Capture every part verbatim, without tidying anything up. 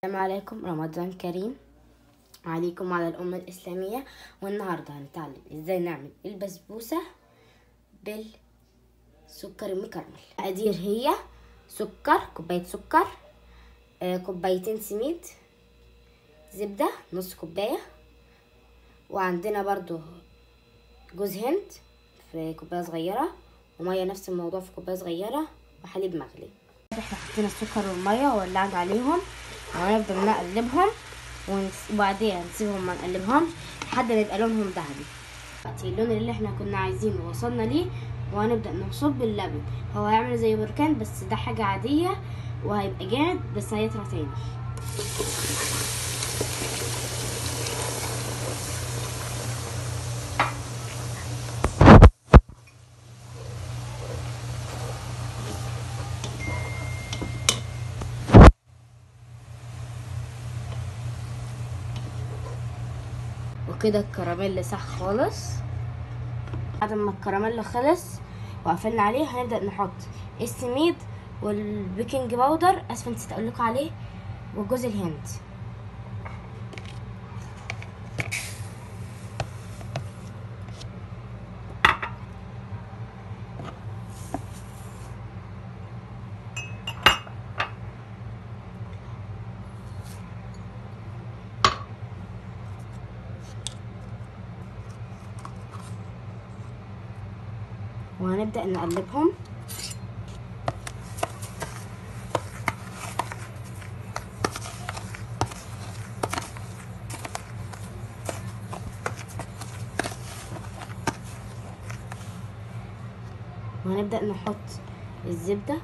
السلام عليكم، رمضان كريم عليكم وعلى الأمة الإسلامية. والنهاردة هنتعلم ازاي نعمل البسبوسة بالسكر المكرمل. المقادير هي سكر، كوباية سكر، آه كوبايتين سميد، زبدة نص كوباية، وعندنا برضو جوز هند في كوباية صغيرة، ومية نفس الموضوع في كوباية صغيرة، وحليب مغلي. احنا حطينا السكر والمية وولعنا عليهم وهنفضل نقلبهم، وبعدين نسيبهم ما نقلبهمش لحد ما يبقى لونهم ذهبي. دلوقتي اللون اللي احنا كنا عايزينه وصلنا ليه، وهنبدأ نصب اللبن. هو هيعمل زي بركان بس ده حاجة عادية وهيبقى جامد، بس هيطرى تاني. وكده الكراميل سخ خالص. بعد ما الكراميل خلص وقفلنا عليه، هنبدأ نحط السميد والبيكنج باودر، اسفه نسيت اقول لكم عليه، وجوز الهند. وهنبدأ نقلبهم. وهنبدأ نحط الزبدة،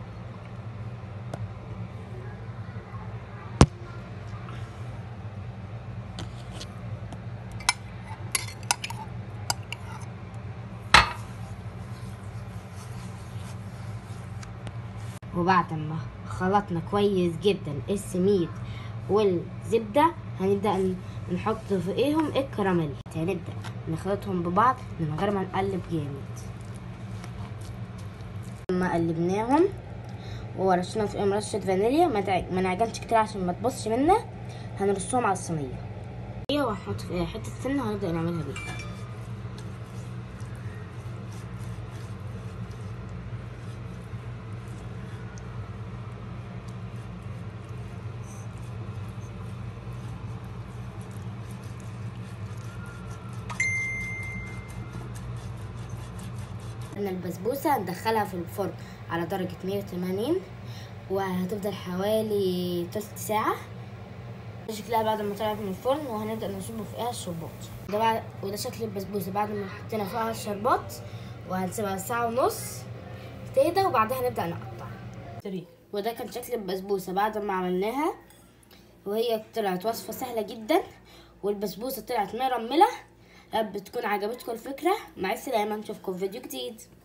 وبعد ما خلطنا كويس جدا السميد والزبدة، هنبدأ نحط فوقيهم الكراميل. هنبدأ نخلطهم ببعض من غير ما نقلب جامد. لما قلبناهم ورشنا فوقيهم رشة فانيليا، ما نعجنش كتير عشان ما تبصش منا، هنرصهم على الصينية وهنحط فيها حتة سمنة وهنبدأ نعملها بيها. البسبوسة ندخلها في الفرن على درجة مية وتمانين، وهتفضل حوالي تلت ساعة. شكلها بعد ما طلعت من الفرن، وهنبدأ نصب فيها الشربات. ده بعد وده شكل البسبوسة بعد ما حطينا فيها الشربات، وهنسيبها ساعة ونص تهدى، وبعدها نبدأ نقطع. وده كان شكل البسبوسة بعد ما عملناها، وهي طلعت وصفة سهلة جدا، والبسبوسة طلعت مرملة. يا رب تكون عجبتكم الفكرة. مع السلامة، نشوفكم في فيديو جديد.